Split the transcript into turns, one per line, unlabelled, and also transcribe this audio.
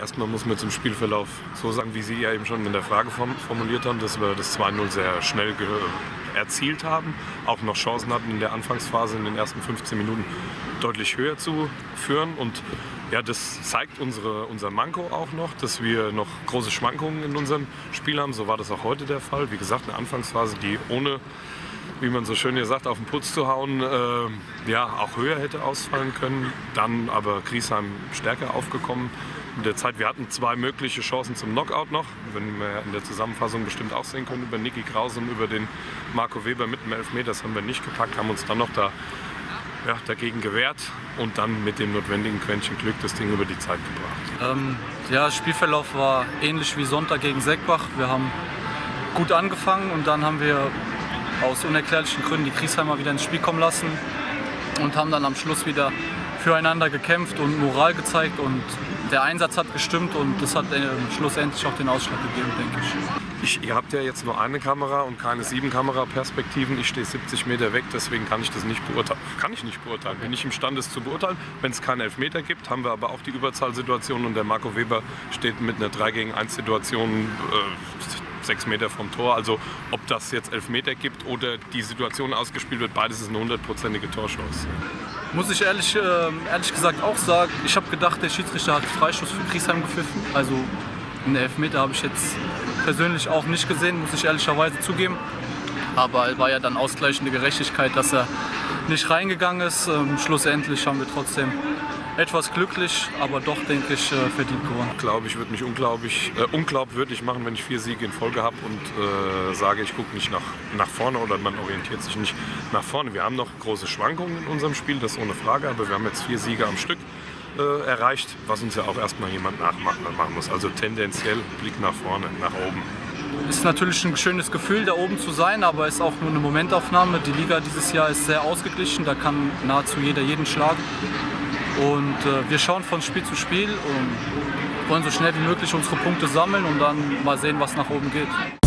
erstmal muss man zum Spielverlauf so sagen, wie Sie ja eben schon in der Frage formuliert haben, dass wir das 2:0 sehr schnell erzielt haben, auch noch Chancen hatten in der Anfangsphase in den ersten 15 Minuten deutlich höher zu führen. Und ja, das zeigt unser Manko auch noch, dass wir noch große Schwankungen in unserem Spiel haben. So war das auch heute der Fall. Wie gesagt, eine Anfangsphase, die ohne, wie man so schön hier sagt, auf den Putz zu hauen, ja, auch höher hätte ausfallen können. Dann aber Griesheim stärker aufgekommen mit der Zeit. Wir hatten 2 mögliche Chancen zum Knockout noch, wenn wir in der Zusammenfassung bestimmt auch sehen können, über Niki Krause und über den Marco Weber mit dem Elfmeter. Das haben wir nicht gepackt, haben uns dann noch dagegen gewehrt und dann mit dem notwendigen Quäntchen Glück das Ding über die Zeit gebracht.
Ja, Spielverlauf war ähnlich wie Sonntag gegen Seckbach. Wir haben gut angefangen und dann haben wir aus unerklärlichen Gründen die Griesheimer wieder ins Spiel kommen lassen und haben dann am Schluss wieder füreinander gekämpft und Moral gezeigt, und der Einsatz hat gestimmt und das hat schlussendlich auch den Ausschlag gegeben, denke ich.
Ihr habt ja jetzt nur eine Kamera und keine 7 Kameraperspektiven. Ich stehe 70 Meter weg, deswegen kann ich das nicht beurteilen. Bin nicht imstande, es zu beurteilen. Wenn es keinen Elfmeter gibt, haben wir aber auch die Überzahlsituation und der Marco Weber steht mit einer 3-gegen-1-Situation 6 Meter vom Tor. Also ob das jetzt Elfmeter gibt oder die Situation ausgespielt wird, beides ist eine 100%ige Torchance.
Muss ich ehrlich gesagt auch sagen, ich habe gedacht, der Schiedsrichter hat Freistoß für Griesheim gepfiffen. Also einen Elfmeter habe ich jetzt persönlich auch nicht gesehen, muss ich ehrlicherweise zugeben. Aber es war ja dann ausgleichende Gerechtigkeit, dass er nicht reingegangen ist. Schlussendlich haben wir trotzdem etwas glücklich, aber doch, denke ich, verdient gewonnen.
Ich glaube, ich würde mich unglaubwürdig machen, wenn ich 4 Siege in Folge habe und sage, ich gucke nicht nach vorne oder man orientiert sich nicht nach vorne. Wir haben noch große Schwankungen in unserem Spiel, das ohne Frage, aber wir haben jetzt 4 Siege am Stück erreicht, was uns ja auch erstmal jemand nachmachen muss. Also tendenziell Blick nach vorne, nach oben.
Es ist natürlich ein schönes Gefühl, da oben zu sein, aber es ist auch nur eine Momentaufnahme. Die Liga dieses Jahr ist sehr ausgeglichen, da kann nahezu jeder jeden schlagen. Und wir schauen von Spiel zu Spiel und wollen so schnell wie möglich unsere Punkte sammeln und dann mal sehen, was nach oben geht.